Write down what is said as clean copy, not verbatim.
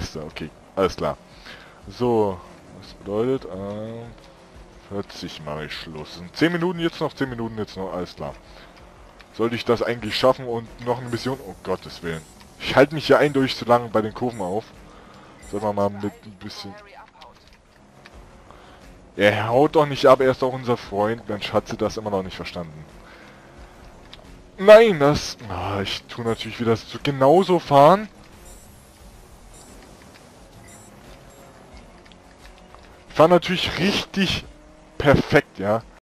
Kiste. Okay, alles klar. So, das bedeutet, 40 mache ich Schluss. 10 Minuten jetzt noch, 10 Minuten jetzt noch, alles klar. Sollte ich das eigentlich schaffen und noch eine Mission? Oh Gottes Willen. Ich halte mich hier eindeutig zu lange bei den Kurven auf. Sollen wir mal mit ein bisschen... Er haut doch nicht ab, er ist doch unser Freund. Mensch, hat sie das immer noch nicht verstanden. Nein, das... Ah, ich tue natürlich wieder so genauso fahren. Ich fahre natürlich richtig perfekt, ja.